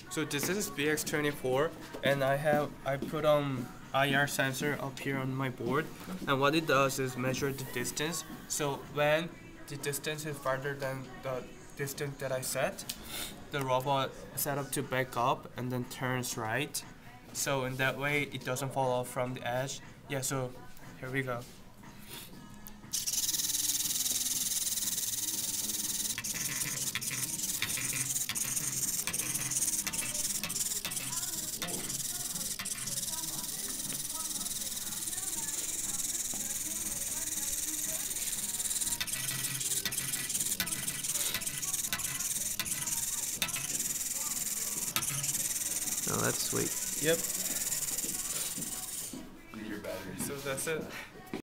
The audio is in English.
So this is BX24, and I put IR sensor up here on my board, and what it does is measure the distance. So when the distance is farther than the distance that I set, the robot set up to back up and then turns right. So in that way, it doesn't fall off from the edge. Yeah. So here we go. Oh, that's sweet. Yep. Need your batteries. So that's it.